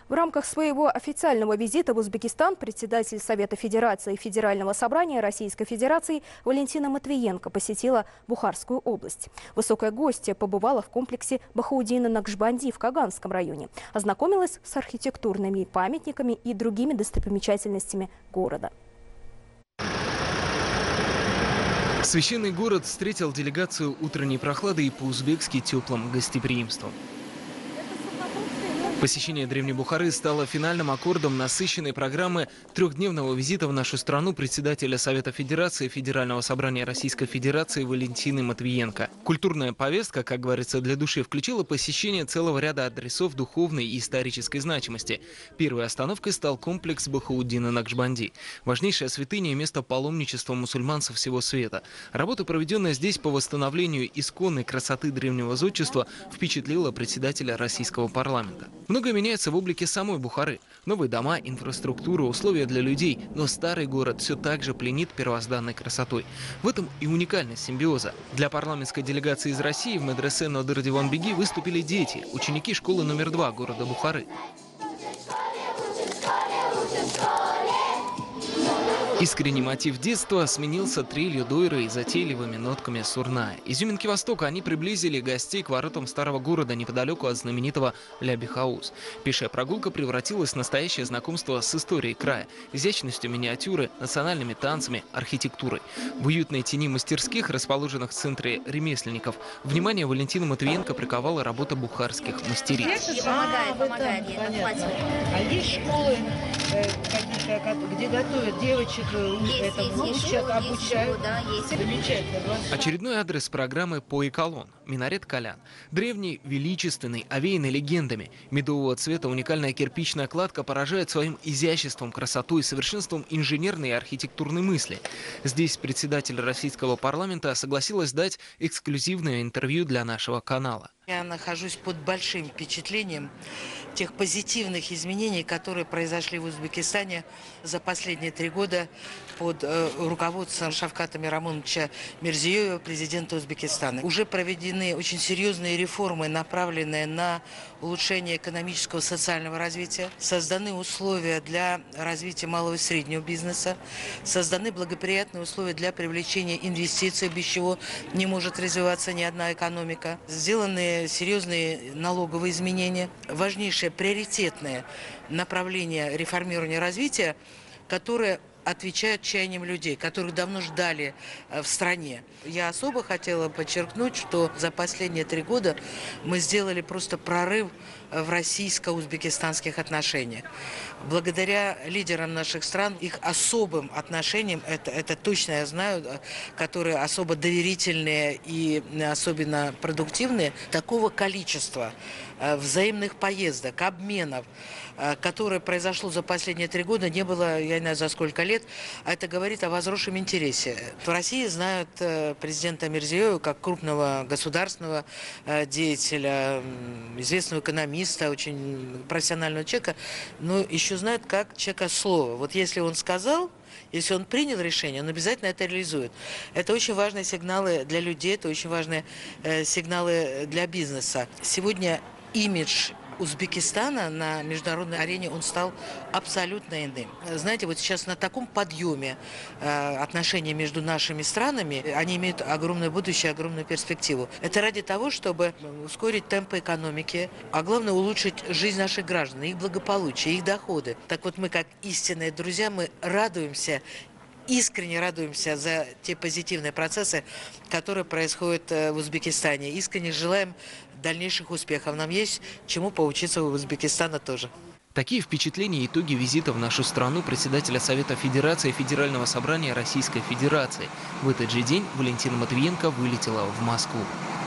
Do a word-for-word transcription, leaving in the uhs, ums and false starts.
В рамках своего официального визита в Узбекистан председатель Совета Федерации Федерального собрания Российской Федерации Валентина Матвиенко посетила Бухарскую область. Высокая гостья побывала в комплексе Бахаудина-Накшбанди в Каганском районе, ознакомилась с архитектурными памятниками и другими достопримечательностями города. Священный город встретил делегацию утренней прохладой и по-узбекски теплым гостеприимством. Посещение Древней Бухары стало финальным аккордом насыщенной программы трехдневного визита в нашу страну председателя Совета Федерации Федерального собрания Российской Федерации Валентины Матвиенко. Культурная повестка, как говорится, для души включила посещение целого ряда адресов духовной и исторической значимости. Первой остановкой стал комплекс Бахаудина-Накшбанди. Важнейшая святыня и место паломничества мусульман со всего света. Работа, проведенная здесь по восстановлению исконной красоты древнего зодчества, впечатлила председателя российского парламента. Многое меняется в облике самой Бухары. Новые дома, инфраструктура, условия для людей. Но старый город все так же пленит первозданной красотой. В этом и уникальность симбиоза. Для парламентской делегации из России в медресе Нодыр Диван-Беги выступили дети, ученики школы номер два города Бухары. Искренний мотив детства сменился трелью дойры и затейливыми нотками сурная. Изюминки Востока они приблизили гостей к воротам старого города неподалеку от знаменитого Ляби-хаус. Пешая прогулка превратилась в настоящее знакомство с историей края, изящностью миниатюры, национальными танцами, архитектурой. В уютной тени мастерских, расположенных в центре ремесленников, внимание Валентины Матвиенко приковала работа бухарских мастериц. Помогает, помогает. А есть школы, где готовят девочек? Есть, этому есть, учат, есть, обучают. есть, да, есть. Замечательно. Очередной адрес программы «Поэколон» – минарет Калян. Древний, величественный, овеянный легендами. Медового цвета уникальная кирпичная кладка поражает своим изяществом, красотой и совершенством инженерной и архитектурной мысли. Здесь председатель российского парламента согласилась дать эксклюзивное интервью для нашего канала. Я нахожусь под большим впечатлением тех позитивных изменений, которые произошли в Узбекистане за последние три года под э, руководством Шавката Мирамоновича Мирзиёева, президента Узбекистана. Уже проведены очень серьезные реформы, направленные на улучшение экономического и социального развития. Созданы условия для развития малого и среднего бизнеса. Созданы благоприятные условия для привлечения инвестиций, без чего не может развиваться ни одна экономика. Сделаны серьезные налоговые изменения. Важнейшее приоритетное направление реформирования развития, которое отвечают чаяниям людей, которых давно ждали в стране. Я особо хотела подчеркнуть, что за последние три года мы сделали просто прорыв в российско-узбекистанских отношениях. Благодаря лидерам наших стран, их особым отношениям, это, это точно я знаю, которые особо доверительные и особенно продуктивные, такого количества взаимных поездок, обменов, которое произошло за последние три года, не было, я не знаю, за сколько лет. А это говорит о возросшем интересе. В России знают президента Мирзиёева как крупного государственного деятеля, известного экономиста, очень профессионального человека, но еще знают как человека слова. Вот если он сказал, если он принял решение, он обязательно это реализует. Это очень важные сигналы для людей, это очень важные э, сигналы для бизнеса. Сегодня имидж Узбекистана на международной арене, он стал абсолютно иным. Знаете, вот сейчас на таком подъеме э, отношения между нашими странами, они имеют огромное будущее, огромную перспективу. Это ради того, чтобы ускорить темпы экономики, а главное улучшить жизнь наших граждан, их благополучие, их доходы. Так вот мы, как истинные друзья, мы радуемся, искренне радуемся за те позитивные процессы, которые происходят в Узбекистане. Искренне желаем дальнейших успехов. Нам есть чему поучиться у Узбекистана тоже. Такие впечатления и итоги визита в нашу страну председателя Совета Федерации Федерального собрания Российской Федерации. В этот же день Валентина Матвиенко вылетела в Москву.